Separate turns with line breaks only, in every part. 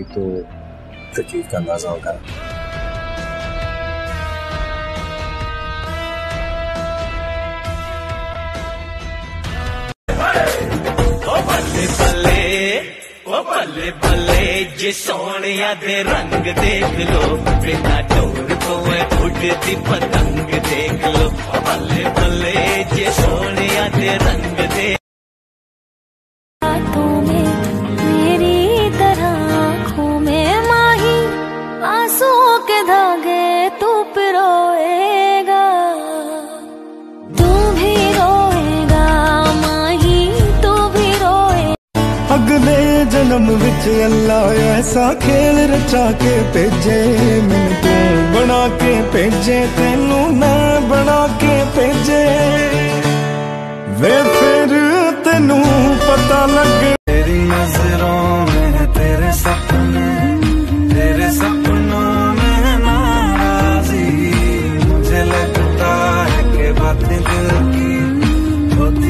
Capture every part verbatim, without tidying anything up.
तो तकलीफ का अंदाजा होगा।
बल्ले बल्ले ओ बल्ले बल्ले जे सोनिया दे रंग देख लो, बिना डोर को उड़ती पतंग देख लो। बल्ले बल्ले जे सोनिया दे रंग दे मेरी तरह आँखों में माही आंसुओं के धागे तू पिरोएगा, तू भी रोएगा माही, तू भी रोएगा।
अगले जन्म विच अल्लाह ऐसा खेल रचा के भेजे, मैनू तू बना के भेजे, तेनू मैं बना के भेजे। वे फिर तेनू पता लगे तेरी नजरों में है तेरे सपने, तेरे सपनों में है नाराजी। मुझे लगता है कि बातें दिल की होती।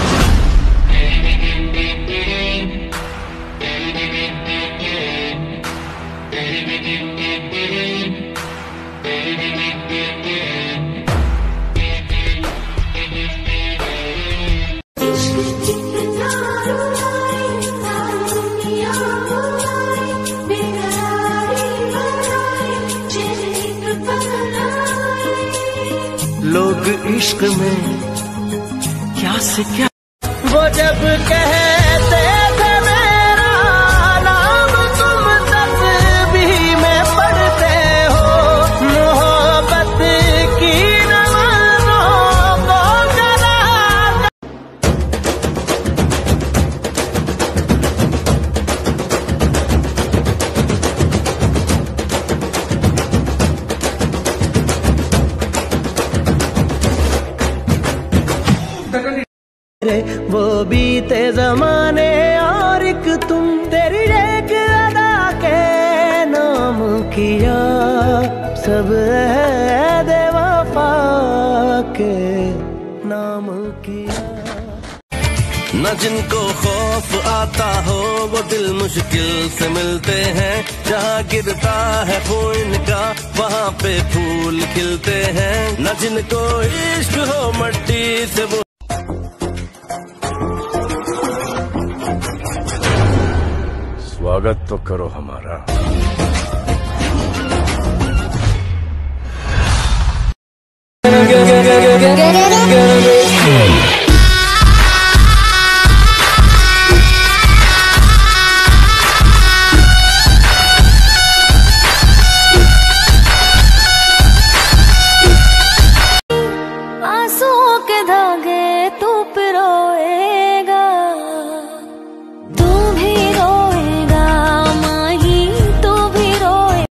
लोग इश्क में क्या से क्या, वो जब कहते थे मेरा नाम तुम तस्बीह में पढ़ते हो, मोहब्बत की नमाज़ों को करा। वो बीते जमाने और एक तुम, तेरी एक अदा के नाम किया, सब है वफा के नाम किया। न जिनको खौफ आता हो वो दिल मुश्किल से मिलते हैं, जहाँ गिरता है खून का वहाँ पे फूल खिलते हैं। न जिनको इश्क हो मट्टी से वो
स्वागत तो करो हमारा।